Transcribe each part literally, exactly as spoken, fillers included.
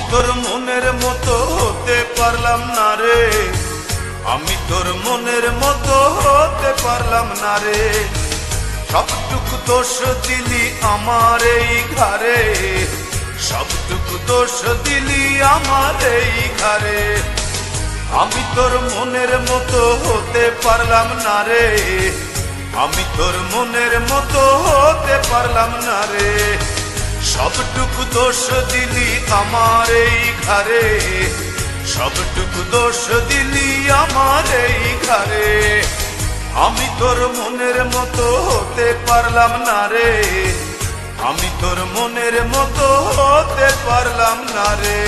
তোর মনের মতো হতে পারলাম না রে, আমি তোর মনের মতো হতে পারলাম না রে। সবটুকু দোষ দিলি আমার এই ঘরে, সবটুকু দোষ দিলি আমার এই ঘরে। আমি তোর মনের মতো হতে পারলাম না রে, আমি তোর মনের মতো হতে পারলাম না রে। সবটুকু দোষ দিলি আমার এই ঘরে, সবটুকু দোষ দিলি আমার এই ঘরে। আমি তোর মনের মতো হতে পারলাম না রে, আমি তোর মনের মতো হতে পারলাম না রে।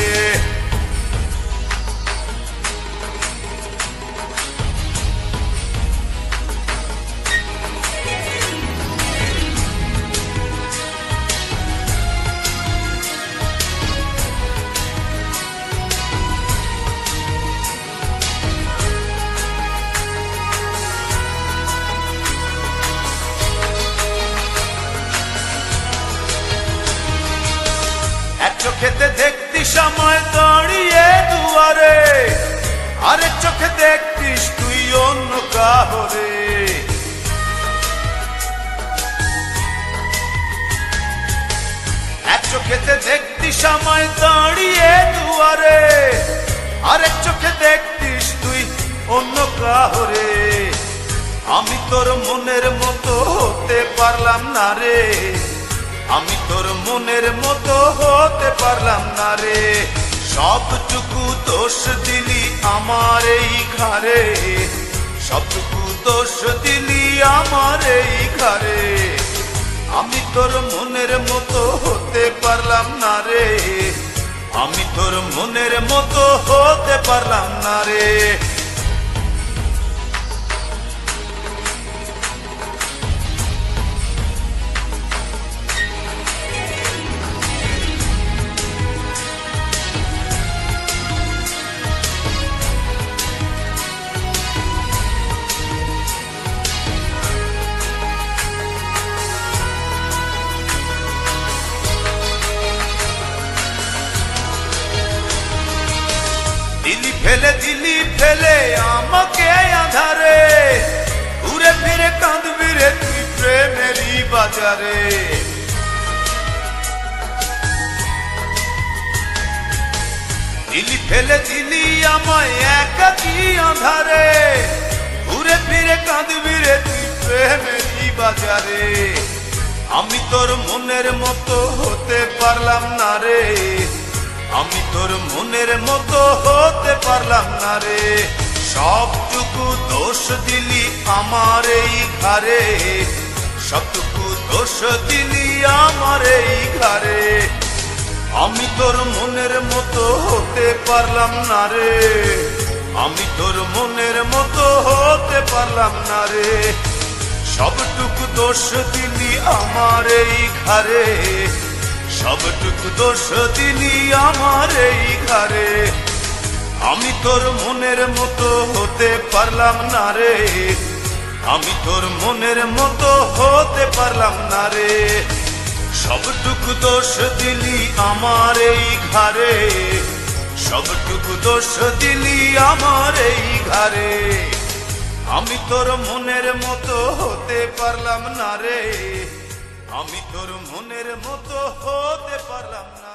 চোখেতে দেখতিস আমায় দাঁড়িয়ে দুয়ারে, আরেক চোখে দেখতিস তুই অন্য কাহরে। এক চোখেতে দেখতিস আমায় দাঁড়িয়ে দুয়ারে, আরেক চোখে দেখতিস তুই অন্য কাহরে। আমি তোর মনের মতো হতে পারলাম না রে, আমি তোর মনের মতো হতে পারলাম না রে। সবটুকু দোষ দিলি আমার এই ঘরে, সবটুকু দোষ দিলি আমার এই ঘরে। আমি তোর মনের মতো হতে পারলাম না রে, আমি তোর মনের মতো হতে পারলাম না রে। দিলি ফেলে দিলি ফেলে আমাকে আধারে, ঘুরে ফিরে কাঁদবি রে তুই প্রেমেরই বাজারে। দিলি ফেলে দিলি আমায় একাকী আধারে, ঘুরে ফিরে কাঁদবি রে তুই প্রেমেরই বাজারে। আমি তোর মনের মতো হতে পারলাম না রে, আমি তোর মনের মতো হতে পারলাম না রে। সবটুকু দোষ দিলি আমার এই ঘরে, সবটুকু দোষ দিলি আমার এই ঘরে। আমি তোর মনের মতো হতে পারলাম না রে, আমি তোর মনের মতো হতে পারলাম না রে। সবটুকু দোষ দিলি আমার এই ঘরে, সবটুকু দোষ দিলি আমার এই ঘরে। আমি তোর মনের মতো হতে পারলাম না রে, আমি তোর মনের মতো হতে পারলাম না রে। সবটুকু দোষ দিলি আমার এই ঘরে, সবটুকু দোষ দিলি আমার এই ঘরে। আমি তোর মনের মতো হতে পারলাম না রে, আমি তোর মনের মতো হতে পারলাম না।